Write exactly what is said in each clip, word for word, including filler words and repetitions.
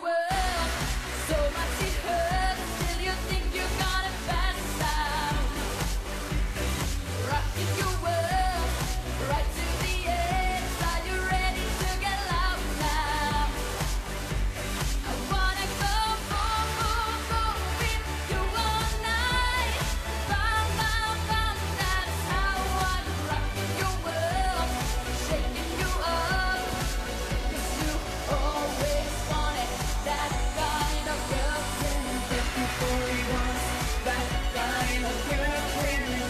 world. So much it hurts, still you think you're gonna pass out. Rocking your world, right to the edge. Are you ready to get loud now? I wanna go boom, boom, boom with you all night. Bam, bam, bam, that's how I'm rocking your world, shaking you up. 'Cause you always wanted that kind of girlfriend. Everybody wants that kind of girlfriend.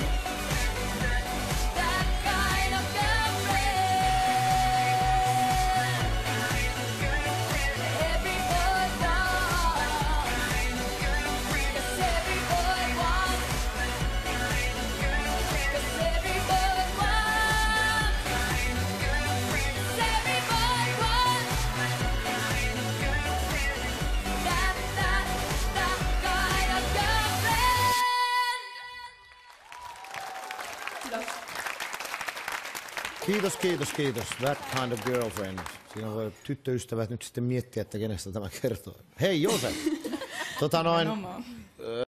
That kind of girlfriend. Every boy wants. 'Cause every boy wants. 'Cause every boy wants. 'Cause every boy wants. That, that, that kind of girlfriend. Kiitos, kiitos, kiitos. That kind of girlfriend. Siinä voi tyttöystävät nyt sitten miettiä, että kenestä tämä kertoo. Hei Joosep! tota noin, Nimenomaan.